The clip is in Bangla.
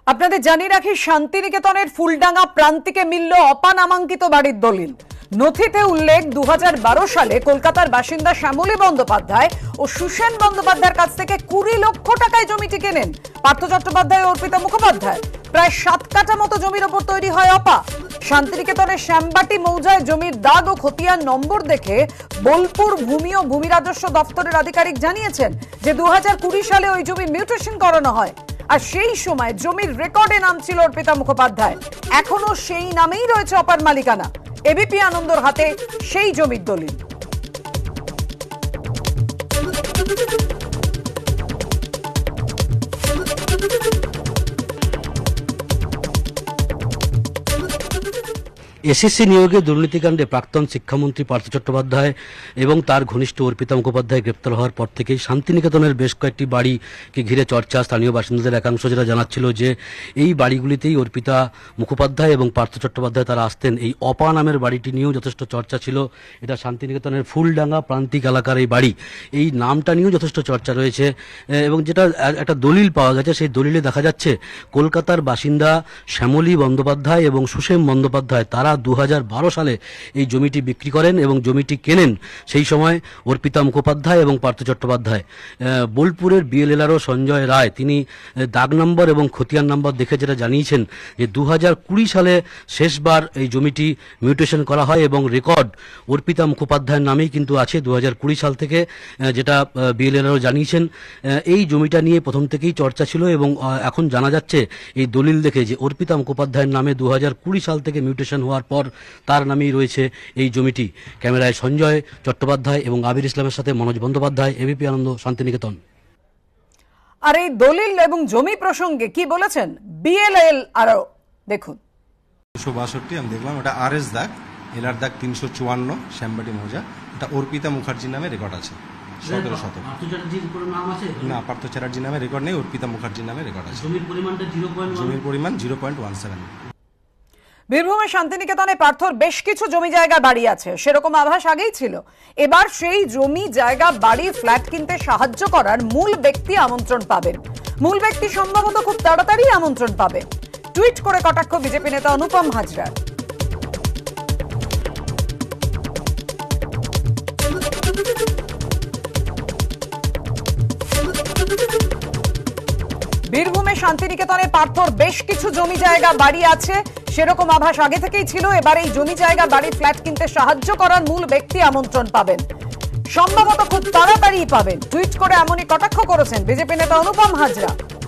আপনাদের জানিয়ে রাখি, শান্তিনিকেতনের ফুলডাঙ্গা প্রান্তিকে মিলল অপানামাঙ্কিত বাড়ির দলিল। নথিতে উল্লেখ 2012 সালে কলকাতার বাসিন্দা শ্যামলী বন্দ্যোপাধ্যায় ও সুসেন বন্দ্যোপাধ্যায়ের কাছ থেকে 20 লক্ষ টাকায় জমিটি কেনেন পার্থ চট্টোপাধ্যায় ও অর্পিতা মুখোপাধ্যায়। প্রায় 7 কাঠা মতো জমির ওপর তৈরি হয় অপা। শান্তিনিকেতনের শ্যামবাটি মৌজায় জমির দাগ ও খতিয়ান নম্বর দেখে বোলপুর ভূমি ও ভূমি রাজস্ব দপ্তরের আধিকারিক জানিয়েছেন যে 2020 সালে ওই জমি মিউটেশন করানো হয়। আর সেই সময় জমির রেকর্ডে নাম ছিল অর্পিতা মুখোপাধ্যায়। এখনো সেই নামেই রয়েছে অপার মালিকানা। এবিপি আনন্দর হাতে সেই জমির দলিল। এসএসসি নিয়োগে দুর্নীতিকাণ্ডে প্রাক্তন শিক্ষামন্ত্রী পার্থ চট্টোপাধ্যায় এবং তার ঘনিষ্ঠ অর্পিতা মুখোপাধ্যায় গ্রেপ্তার হওয়ার পর থেকেই শান্তিনিকেতনের বেশ কয়েকটি বাড়িকে ঘিরে চর্চা। স্থানীয় বাসিন্দাদের একাংশ যেটা জানাচ্ছিল যে এই বাড়িগুলিতেই অর্পিতা মুখোপাধ্যায় এবং পার্থ চট্টোপাধ্যায় তারা আসতেন। এই অপা নামের বাড়িটি নিয়েও যথেষ্ট চর্চা ছিল। এটা শান্তিনিকেতনের ফুলডাঙ্গা প্রান্তিক এলাকার এই বাড়ি, এই নামটা নিয়েও যথেষ্ট চর্চা রয়েছে। এবং যেটা একটা দলিল পাওয়া গেছে, সেই দলিলে দেখা যাচ্ছে কলকাতার বাসিন্দা শ্যামলী বন্দ্যোপাধ্যায় এবং সুসেন বন্দ্যোপাধ্যায় তারা 2012 সালে এই জমিটি বিক্রি করেন এবং জমিটি কেনেন সেই সময় অর্পিতা মুখোপাধ্যায় এবং পার্থ চট্টোপাধ্যায়। বোলপুরের বিএলএলআরও সঞ্জয় রায় তিনি দাগ নম্বর এবং খতিয়ান নম্বর দেখে যেটা জানিয়েছেন যে 2020 সালে শেষবার এই জমিটি মিউটেশন করা হয় এবং রেকর্ড অর্পিতা মুখোপাধ্যায়ের নামেই কিন্তু আছে 2020 সাল থেকে, যেটা বিএলএলআরও জানিয়েছেন। এই জমিটা নিয়ে প্রথম থেকেই চর্চা ছিল এবং এখন জানা যাচ্ছে এই দলিল দেখে যে অর্পিতা মুখোপাধ্যায়ের নামে 2020 সাল থেকে মিউটেশন হওয়ার পর তার নামেই রয়েছে এই জমিটি। ক্যামেরায় সঞ্জয় চট্টোপাধ্যায় এবং আবির ইসলামের সাথে মনোজ বন্দ্যোপাধ্যায়, এবিপি আনন্দ, শান্তিনিকেতন। আর এই দলিল এবং জমি প্রসঙ্গে কি বলেছেন বিএলএল আরও দেখুন। 262 আমি দেখলাম, এটা আরএস দাগ, এলআর দাগ 354, শ্যামবাটি মৌজা। এটা অর্পিতা মুখার্জির নামে রেকর্ড আছে। 17 শতক না, পার্থ চ্যাটার্জির নামে রেকর্ড নেই, অর্পিতা মুখার্জির নামে রেকর্ড আছে। জমির পরিমাণ 0.17। বীরভূমের শান্তিনিকেতনে পার্থর বেশ কিছু জমি জায়গা বাড়ি আছে, সেরকম আভাস আগেই ছিল। এবার সেই জমি জায়গা বাড়ি ফ্ল্যাট কিনতে সাহায্য করার মূল ব্যক্তি আমন্ত্রণ পাবেন। মূল ব্যক্তি সম্ভবত খুব তাড়াতাড়ি আমন্ত্রণ পাবে। টুইট করে কটাক্ষ বিজেপি নেতা অনুপম হাজরার। বীরভূমে শান্তিনিকেতনে পার্থর বেশ কিছু জমি জায়গা বাড়ি আছে, সেরকম আভাস আগে থেকেই ছিল। এবার এই জমি জায়গা বাড়ি ফ্ল্যাট কিনতে সাহায্য করার মূল ব্যক্তি আমন্ত্রণ পাবেন, সম্ভবত খুব তাড়াতাড়ি পাবেন। টুইট করে এমনই কটাক্ষ করেছেন বিজেপি নেতা অনুপম হাজরা।